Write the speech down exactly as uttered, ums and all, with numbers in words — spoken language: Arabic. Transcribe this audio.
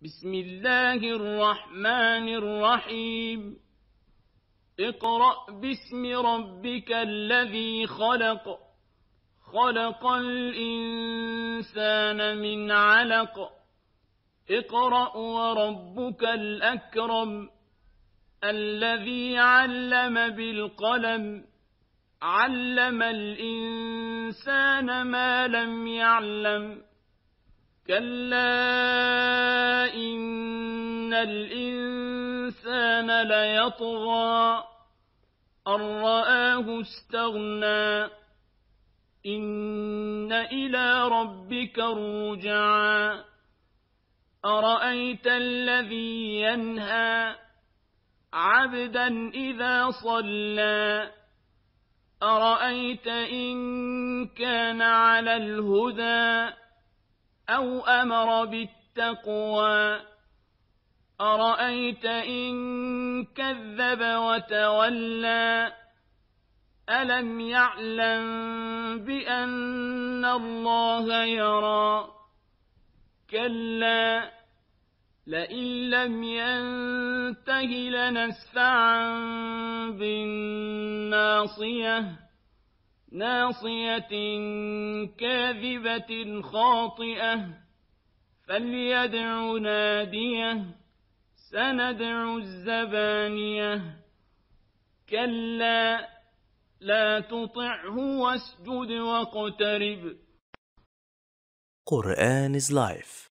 بسم الله الرحمن الرحيم اقرأ باسم ربك الذي خلق خلق الإنسان من علق اقرأ وربك الأكرم الذي علم بالقلم علم الإنسان ما لم يعلم كلا إن الإنسان ليطغى أن رآه استغنى إن إلى ربك الرجعى أرأيت الذي ينهى عبدا إذا صلى أرأيت إن كان على الهدى أو أمر بالتقوى أرأيت إن كذب وتولى ألم يعلم بأن الله يرى كلا لئن لم ينته لنسفعا بالناصية ناصية كاذبة خاطئة فليدع ناديه سندع الزبانية كلا لا تطعه واسجد واقترب. Quran is life.